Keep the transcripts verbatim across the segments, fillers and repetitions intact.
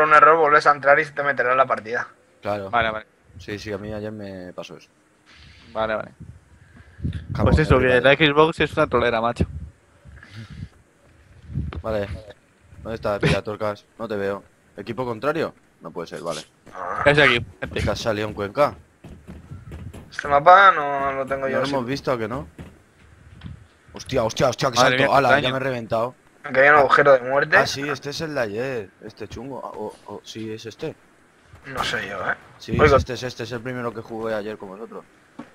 por un error vuelves a entrar y se te meterá en la partida. Claro. Vale, vale. Sí, sí, a mí ayer me pasó eso. Vale, vale. Cabo, Pues eso, que everybody. la Xbox es una trolera, macho. Vale. ¿Dónde estás, Piratorcas? No te veo. ¿Equipo contrario? No puede ser, vale. Es aquí, ¿Es gente. que has salido en Cuenca? Este mapa no lo tengo ¿No yo. lo Sí. hemos visto o que no? Hostia, hostia, hostia, que Madre salto. mía, ¡Hala! extraño. Ya me he reventado. Aquí hay un agujero de muerte. Ah, sí, este es el de ayer. Este chungo. Ah, O, o, sí, es este. No sé yo, eh. Sí, Oiga. es este, es este. Es el primero que jugué ayer con vosotros.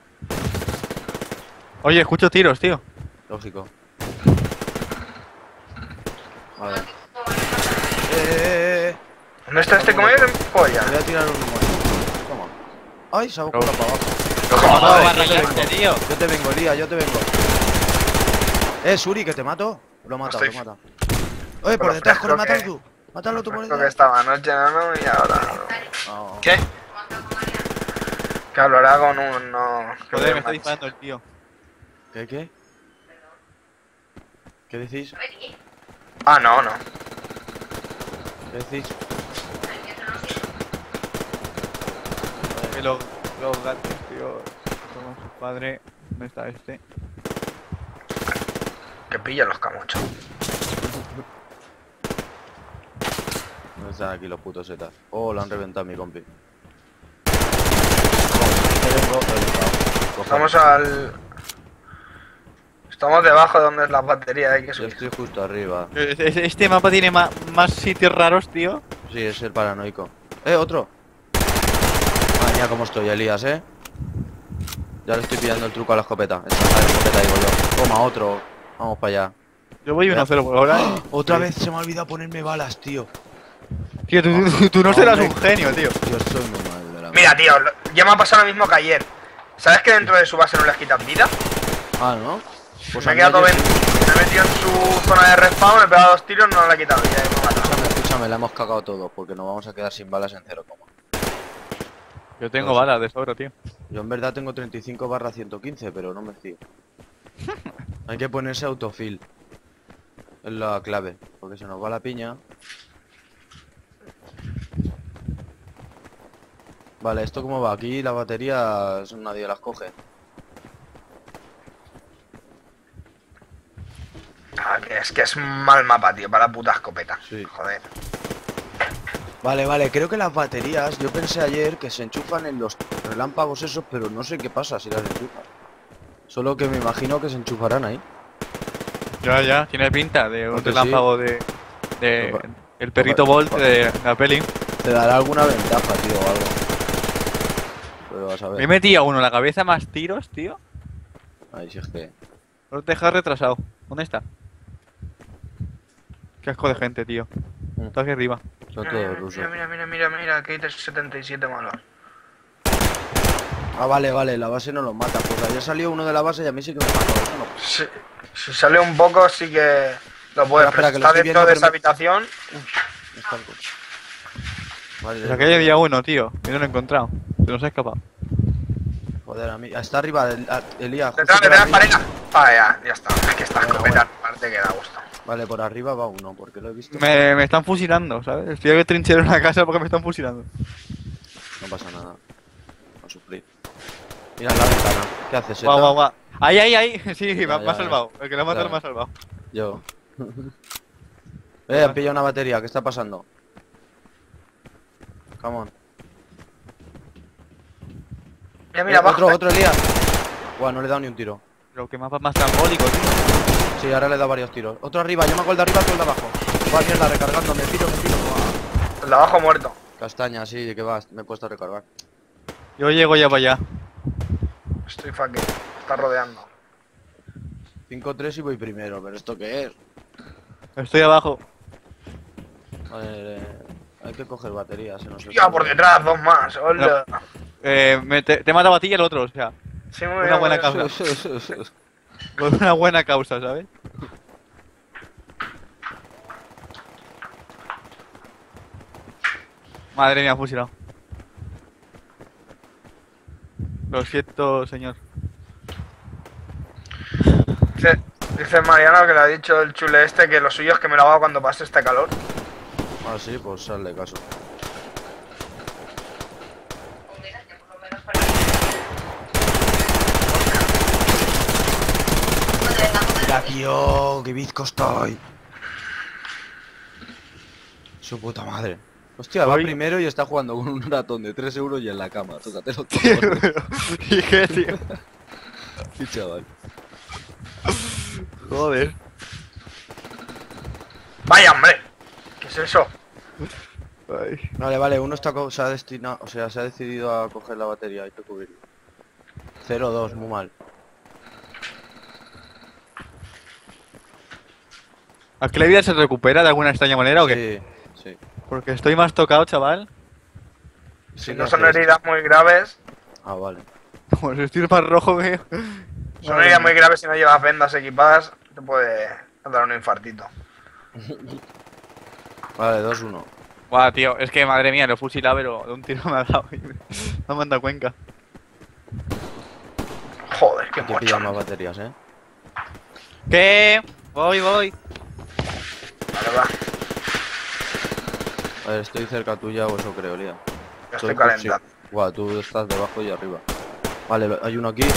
Oye, escucho tiros, tío. Lógico. Vale. Eh, eh, eh, eh. ¿Dónde está este comer en polla? Te voy a tirar un humo. Toma. Ay, se ha buscado para abajo. ¿Cómo Vale, barra yo te caliente, vengo. tío? Yo te vengo, Lía, yo te vengo. Eh, Suri, que te mato. Lo he matado, Estoy- lo he matado. Oye, por Pero detrás, fresco corre, mátalo que- tú. Mátalo tú por Creo que detrás. estaba anoche, no, no, y ahora no. No. ¿Qué? Que hablará con un no. que Joder, me me está mate. disparando el tío. ¿Qué, qué? ¿Qué decís? Ah, no, no. ¿Qué decís? Que los, los gatos, tío. Como su padre. ¿Dónde está este? Que pilla los camuchos. ¿Dónde están aquí los putos setas? Oh, lo han reventado mi compi. Te vengo, reventado. Cojones. Estamos al. Estamos debajo de donde es la batería, hay que Yo subir. estoy justo arriba. Es- es- Este mapa tiene ma- más sitios raros, tío. Sí, es el paranoico. ¡Eh, otro! Madre mía, cómo estoy, Elías, ¿eh? Ya le estoy pillando el truco a la escopeta. Esta es la escopeta, digo yo. Toma, otro. Vamos para allá. Yo voy Ya. uno cero por ahora. ¿eh? Otra Sí. vez se me ha olvidado ponerme balas, tío. Tío, tú, tú- tú no serás Hombre. un genio, tío. Yo soy muy mal de la Mira, tío, lo- ya me ha pasado lo mismo que ayer. ¿Sabes que dentro de su base no les quitan vida? Ah, ¿no? Pues me a he mí quedado ayer ven- sí. me he metido en su zona de respawn, me he pegado dos tiros, no le he quitado vida y me ha matado. Escúchame, escúchame, la hemos cagado todos porque nos vamos a quedar sin balas en cero coma. Yo tengo No sé. balas de sobra, tío. Yo en verdad tengo treinta y cinco barra ciento quince, pero no me fío. Hay que ponerse autofill. Es la clave, porque se nos va la piña. Vale, ¿esto cómo va? Aquí las baterías nadie las coge. Ah, que es que es un mal mapa, tío, para la puta escopeta. Sí. Joder. Vale, vale, creo que las baterías, yo pensé ayer que se enchufan en los relámpagos esos, pero no sé qué pasa si las enchufan. Solo que me imagino que se enchufarán ahí. Ya, ya, tiene pinta de un Porque relámpago de, de. Opa. El perrito Opa. Bolt Opa. de la peli. Te dará alguna ventaja, tío, o algo. Pero vas a Me ver. metí a uno en la cabeza más tiros, tío. Ahí sí es que... Lo dejas retrasado. ¿Dónde está? Qué asco de gente, tío. Mm. Está aquí arriba. Son Mira, todos mira, rusos. mira, mira, mira, mira, que hay setenta y siete malos. Ah, vale, vale, la base no los mata. Pues ayer salió uno de la base y a mí sí que me mató. Eso no. Si, si sale un poco, sí que lo puedes. Espera, espera, Pero que lo está estoy dentro viendo, de pero esa me- habitación. No está el coche. Vale, Pues aquí había uno, tío. Y no lo he encontrado. Se nos ha escapado. joder, a mí. Está arriba, el, a- Elías. justo Detrás, por detrás, arriba. pareja. Ah, ya, ya está. Es que esta Bueno, escopeta bueno. parte que da gusto. Vale, por arriba va uno, porque lo he visto. Me, me están fusilando, ¿sabes? Estoy aquí trinchero en la casa porque me están fusilando. No pasa nada. A sufrir. Mira la ventana. ¿Qué haces, Guau, Eta? guau, guau. Ahí, ahí, ahí. Sí, me, ha- Ya, me ha ya, salvado. El que lo ha matado Ya. me ha salvado. Yo. eh, han pillado una batería. ¿Qué está pasando? Come on. Mira, mira, Eh, abajo. otro, otro, Elías. Buah, no le he dado ni un tiro. Pero qué mapa más trambólico, tío. Sí, ahora le he dado varios tiros. Otro arriba, yo me hago el de arriba, tú el de abajo. Va, mierda, recargando, me tiro, me tiro. Buah. El de abajo muerto. Castaña, sí, que vas, me he puesto a recargar. Yo llego ya para allá. Estoy fucking. Está rodeando. cinco tres y voy primero, pero ¿esto qué es? Estoy abajo. Vale, eh, hay que coger baterías, se nos Tío, por detrás, dos más. Hola. Eh, me te, te mata a ti y el otro, o sea. Sí, muy Una bien, buena muy bien. causa. Por una buena causa, ¿sabes? Madre mía, fusilado. Lo siento, señor. Dice, dice Mariano que le ha dicho el chule este que lo suyo es que me lo haga cuando pase este calor. Ah, sí, pues sale caso. Mira, tío, qué bizco estoy. Su puta madre. Hostia, va Oye. primero y está jugando con un ratón de tres euros y en la cama. Tócatelo todo. ¿Y qué, tío? Sí, chaval. Joder. Vaya, hombre. ¿Qué es eso? Ay. Vale, vale, uno está co- se ha destinado, o sea, se ha decidido a coger la batería, hay que cubrirlo. cero dos, muy mal. ¿Aquí la vida se recupera de alguna extraña manera o qué? Sí, sí. Porque estoy más tocado, chaval. Si Sí, no ¿qué son haces? heridas muy graves, Ah, vale. Pues estoy más rojo que... son Madre heridas mía. muy graves si no llevas vendas equipadas, te puede dar un infartito. Vale, dos uno. Buah, tío, es que madre mía, lo he fusilado, pero de un tiro me ha dado y me me ha mandado cuenca. Joder, qué Hay que mocho. pillar más baterías, eh. ¿Qué? Voy, voy. Vale, va. A ver, estoy cerca tuya o eso creo, Lía. Ya Soy estoy por- calentando. sí. Guau, tú estás debajo y arriba. Vale, lo- hay uno aquí.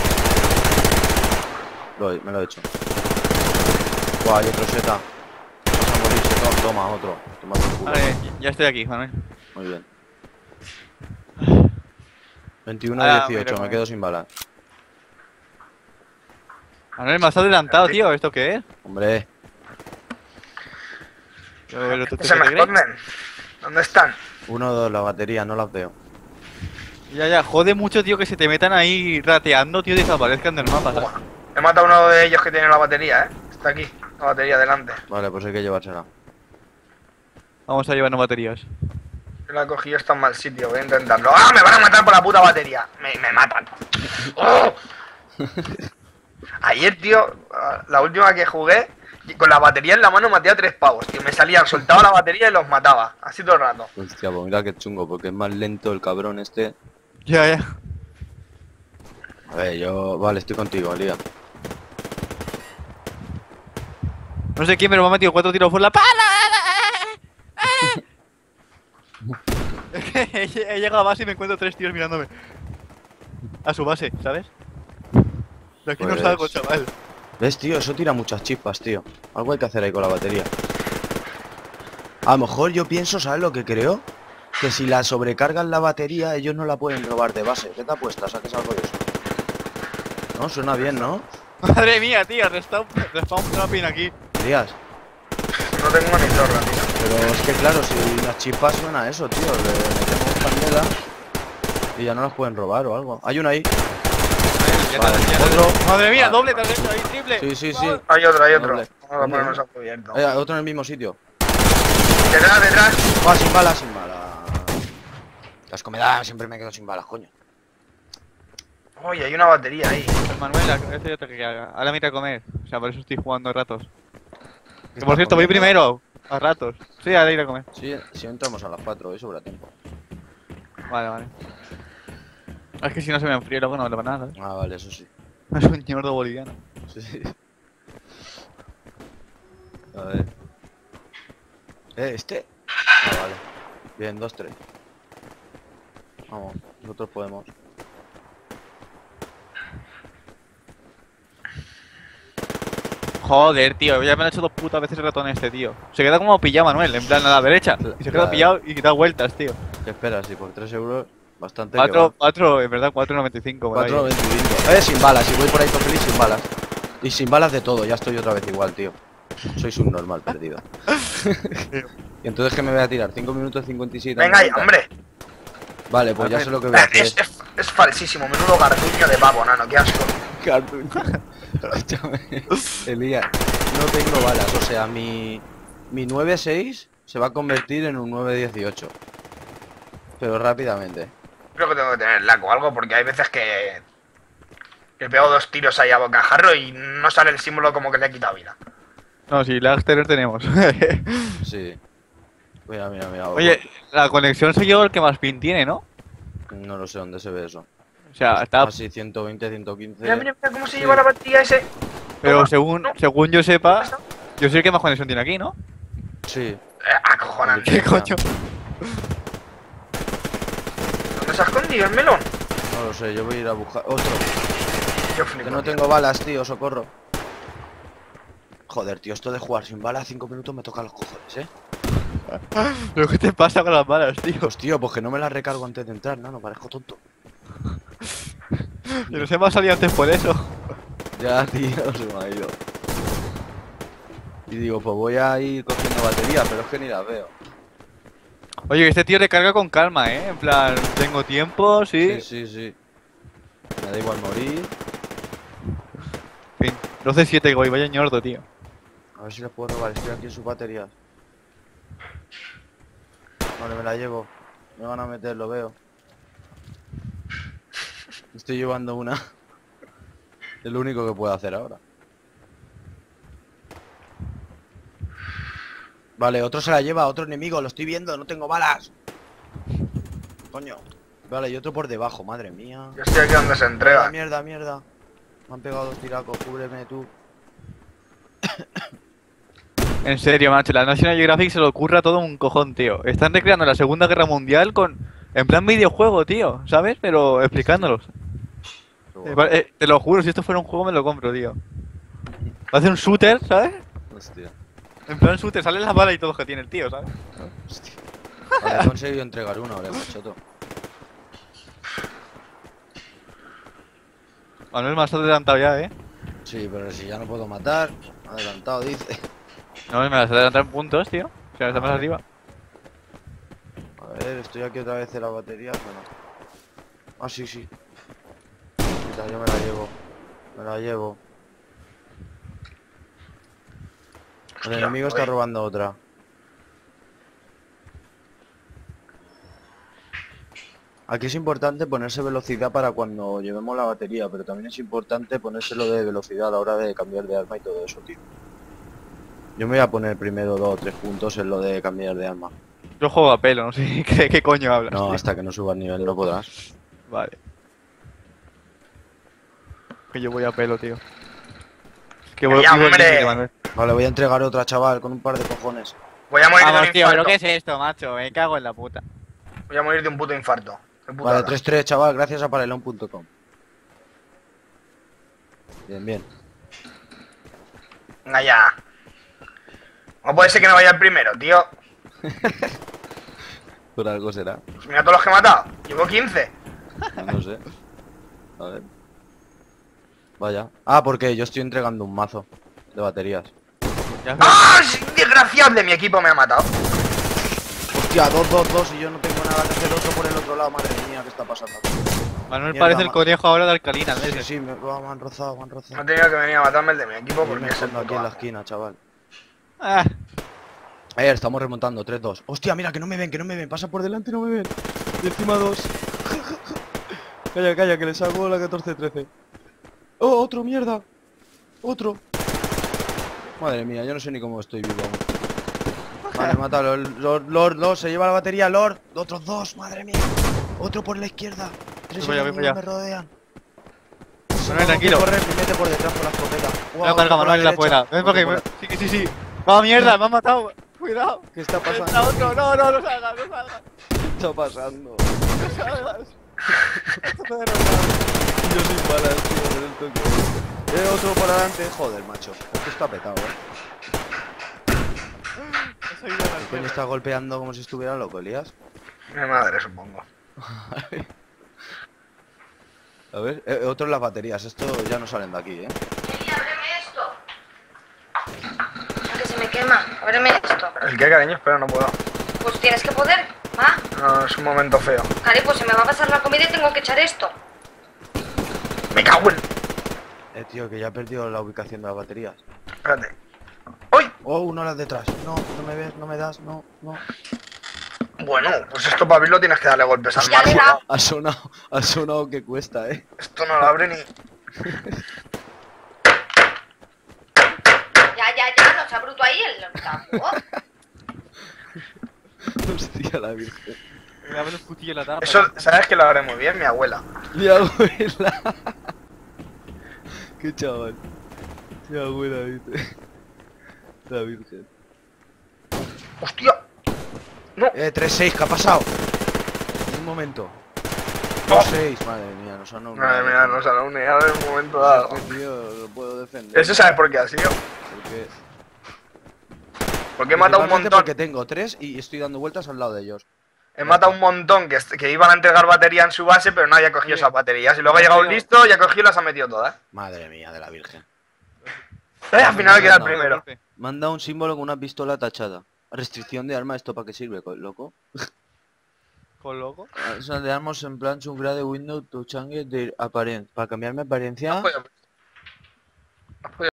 Lo he- me lo he hecho. Guau, hay otro seta. Vas a morir, seta. Toma, otro. Toma por culo. Vale, ya estoy aquí, Manuel. Muy bien. veintiuno Ah, dieciocho, mira, me quedo sin balas. Manuel, me has adelantado, tío. ¿Esto qué es? Hombre, Pero tú Que te se me crees. esconden. ¿Dónde están? uno dos, la batería, no las veo. Ya, ya, jode mucho, tío, que se te metan ahí rateando, tío, y desaparezcan del mapa, ¿sabes? Buah. He matado a uno de ellos que tiene la batería, ¿eh? Está aquí, la batería delante. Vale, pues hay que llevársela. Vamos a llevarnos baterías. Yo la he cogido, está en mal sitio, voy a intentarlo. ¡Ah! Me van a matar por la puta batería. Me, me matan. ¡Oh! Ayer, tío, la última que jugué, con la batería en la mano maté a tres pavos, tío. Me salían, soltaba la batería y los mataba. Así todo el rato. Hostia, pues mira qué chungo, porque es más lento el cabrón este. Ya, ya. A ver, yo... Vale, estoy contigo, Lía. No sé quién, pero me ha metido cuatro tiros por la pala. Es que he he llegado a base y me encuentro tres tíos mirándome. A su base, ¿sabes? De aquí Pues- no salgo, chaval. ¿Ves, tío? Eso tira muchas chispas, tío. Algo hay que hacer ahí con la batería. A lo mejor yo pienso, ¿sabes lo que creo? Que si la sobrecargan la batería, ellos no la pueden robar de base. ¿Qué te apuestas? ¿A qué salgo de eso? No, suena bien, ¿no? Madre mía, tío, respawn, respawn trapping aquí. Elías. No tengo ni zorra, tío. Pero es que claro, si las chispas suena a eso, tío. Le metemos candela y ya no las pueden robar o algo. Hay uno ahí. Ya Vale, te- ya te- otro. Madre mía, Vale. doble, te has hecho ahí, triple. Sí, sí, sí. Hay otro, hay otro. Doble. Vamos a ¿Dónde? ponernos a cubierto. Eh, otro en el mismo sitio. Detrás, detrás. Ah, sin balas, sin balas. Las comidas siempre me quedo sin balas, coño. Oye, hay una batería ahí. Pues Manuel, este ya te que haga. Ahora mira a comer. O sea, por eso estoy jugando a ratos. Que ¿Qué por estás cierto, voy comiendo? primero. A ratos. Sí, ahora ir a comer. Sí, si entramos a las cuatro, hoy sobra tiempo. Vale, vale. Es que si no se me enfría luego no vale para nada. Ah, vale, eso sí. Es un ñordo boliviano. Sí. A ver. Eh, este. Ah, vale. Bien, dos, tres. Vamos, nosotros podemos. Joder, tío, ya me lo he hecho dos putas veces el ratón este, tío. Se queda como pillado Manuel, en plan a la derecha. Y se queda Claro. pillado y da vueltas, tío. ¿Qué esperas? Si por tres euros, bastante. que Cuatro, va. cuatro, en verdad, cuatro noventa y cinco. me da cuatro ahí. veinticinco. Eh, sin balas, si voy por ahí todo feliz sin balas. Y sin balas de todo, ya estoy otra vez igual, tío. Soy subnormal perdido. Y entonces, ¿qué me voy a tirar? cinco minutos cincuenta y siete. Venga ahí, noventa. hombre. Vale, pues ya sé lo que voy a Eh, hacer. Es, es, es falsísimo, menudo garduño de pavo, nano, qué asco. Cartoon. Escúchame, Elías, no tengo balas, o sea, mi, mi nueve seis se va a convertir en un nueve dieciocho. Pero rápidamente. Creo que tengo que tener laco o algo, porque hay veces que... que pego dos tiros ahí a bocajarro y no sale el símbolo como que le he quitado vida. No, sí, lag exterior tenemos. Sí. Mira, mira, mira. Oye, la conexión soy yo el que más pin tiene, ¿no? No lo sé dónde se ve eso. O sea, está... Así, ciento veinte, ciento quince. Mira, mira, mira cómo se Sí. lleva la batería ese. Pero Toma, según, no. según yo sepa, yo soy el que más conexión tiene aquí, ¿no? Sí, Eh, acojonante. ¿Qué coño? ¿Dónde se ha escondido el melón? No lo sé, yo voy a ir a buscar otro. Yo flipo. Que no tío. tengo balas, tío, socorro. Joder, tío, esto de jugar sin balas cinco minutos me toca los cojones, ¿eh? ¿Pero qué te pasa con las balas, tío? Pues tío, pues que no me las recargo antes de entrar, no, no parezco tonto. Yo no sé, me ha salido antes por eso. Ya, tío, se me ha ido. Y digo, pues voy a ir cogiendo batería, pero es que ni las veo. Oye, este tío recarga con calma, ¿eh? En plan, tengo tiempo, sí. Sí, sí, sí. Me da igual morir. En fin, doce siete voy, vaya ñordo, tío. A ver si les puedo robar, estoy aquí en sus baterías. Vale, me la llevo. Me van a meter, lo veo. Estoy llevando una. Es lo único que puedo hacer ahora. Vale, otro se la lleva, otro enemigo, lo estoy viendo, no tengo balas. Coño. Vale, y otro por debajo, madre mía. Yo estoy aquí donde se entrega. Mierda, mierda, mierda. Me han pegado dos tiracos, cúbreme tú. En serio, macho, la National Geographic se le ocurra todo un cojón, tío. Están recreando la Segunda Guerra Mundial con... En plan videojuego, tío, ¿sabes? Pero explicándolos. Eh, vale, eh, te lo juro, si esto fuera un juego me lo compro, tío. Va a hacer un shooter, ¿sabes? Hostia. En plan shooter, salen las balas y todo que tiene el tío, ¿sabes? Hostia. Vale, he conseguido entregar uno, ahora, machoto. Manuel, me has adelantado ya, ¿eh? Sí, pero si ya no puedo matar, adelantado dice. No, me las has adelantado en puntos, tío. O sea, está más arriba. A ver, estoy aquí otra vez en la batería, bueno. Ah, sí, sí. Quita, yo me la llevo. Me la llevo. El Hostia, enemigo está oye. robando otra. Aquí es importante ponerse velocidad para cuando llevemos la batería, pero también es importante ponérselo de velocidad a la hora de cambiar de arma y todo eso, tío. Yo me voy a poner primero dos o tres puntos en lo de cambiar de arma. Yo juego a pelo, no sé qué, qué coño hablas. No, tío. hasta que no subas nivel no podrás. Vale. Que yo voy a pelo, tío. Que voy, Ya, voy al hombre. límite, Manuel. Vale, voy a entregar otra, chaval, con un par de cojones. Voy a morir de Vamos, un tío, ¿pero infarto. qué es esto, macho? Me cago en la puta. Voy a morir de un puto infarto. Qué putada. Vale, tres tres, chaval, gracias a parelón punto com. Bien, bien. Venga ya. No puede ser que no vaya el primero, tío. Por algo será. Pues mira todos los que he matado. Llevo quince. No sé. A ver. Vaya. Ah, porque yo estoy entregando un mazo de baterías. Ya ves. ¡Ah! ¡Es desgraciable! Mi equipo me ha matado. Hostia, dos, dos, dos y yo no tengo nada que hacer, otro por el otro lado, madre mía, ¿qué está pasando? Manuel Mierda, parece el ma- conejo ahora de Alcalina, Sí, ¿ves? sí, me, oh, me han rozado, me han No rozado. tenía que venir a matarme el de mi equipo Yo porque me es el escondo aquí puto en la amo. esquina, chaval. Ah, A ver, estamos remontando, tres dos. Hostia, mira, que no me ven, que no me ven, pasa por delante y no me ven. Y encima dos. Calla, calla, que les hago la catorce trece. Oh, otro, mierda. Otro. Madre mía, yo no sé ni cómo estoy vivo aún. Vale, mátalo. Lord, Lord, Lord, se lleva la batería, Lord. Otros dos, madre mía. Otro por la izquierda. Tres Voy para allá, voy enemigos para me rodean. Manuel, tranquilo. Corre, me mete por detrás con la escopeta. Me ha cargado Manuel en la fuera. Ven porque me... Sí, sí, sí. ¡Oh, mierda! ¡Me han matado! ¡Cuidado! ¿Qué está ¡Está pasando? otro! ¡No, no, no salgas, no salgas! ¿Qué está pasando? ¡No salgas! Esto me ha derrotado. Yo sin balas, tío, por el toque. Eh, otro por adelante. Joder, macho. Esto está petado, eh. No soy yo, no ¿El coño está golpeando como si estuviera loco, Elías? Mi madre, supongo. A ver, eh, otro en las baterías. Estos ya no salen de aquí, eh. Ey, ábreme esto. Ah, que se me quema. Ábreme esto. ¿El qué, cariño? Espera, no puedo. Pues tienes que poder. Va. No, es un momento feo. Cari, pues se me va a pasar la comida y tengo que echar esto. Me cago en... Eh, tío, que ya he perdido la ubicación de las baterías. Espérate. ¡Uy! Oh, uno a las detrás. No, no me ves, no me das, no, no. Bueno, pues esto para abrirlo tienes que darle golpes al Ya le mármol. da. Ha sonado, ha sonado que cuesta, eh. Esto no lo abre ni... Ya, ya, ya. No se ha bruto ahí el tambo. Hostia, la virgen. Me abre un cuchillo en la tapa. Eso, ¿sabes que lo haré muy bien? Mi abuela. Mi abuela. Qué chaval. Mi abuela, dice. La virgen. ¡Hostia! No. Eh, tres seis, ¿qué ha pasado? Un momento. Oh. dos seis, madre mía, nos han unido. Madre mía, nos han unido en un momento dado. Este tío lo puedo defender. Eso sabes por qué ha sido. Porque... Porque he matado un Principalmente montón. Porque tengo tres y estoy dando vueltas al lado de ellos. He matado un montón que, est- que iban a entregar batería en su base, pero nadie ha cogido Sí. esas baterías. Y luego ha llegado un listo y ha cogido y las ha metido todas. Madre mía de la virgen. Eh, al final he quedado el no. primero. Manda un símbolo con una pistola tachada. Restricción de arma, ¿esto para qué sirve, co- loco? Con loco. O sea, de armas en plan chungra de Windows to change de apariencia. Para cambiar mi apariencia. Has podido- has podido